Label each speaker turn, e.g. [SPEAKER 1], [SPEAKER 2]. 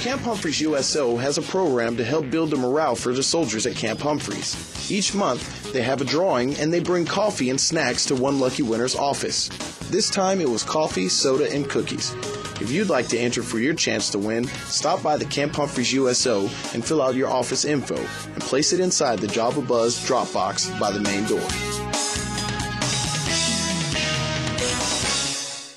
[SPEAKER 1] Camp Humphreys USO has a program to help build the morale for the soldiers at Camp Humphreys. Each month, they have a drawing and they bring coffee and snacks to one lucky winner's office. This time it was coffee, soda, and cookies. If you'd like to enter for your chance to win, stop by the Camp Humphreys USO and fill out your office info and place it inside the Java Buzz drop box by the main door.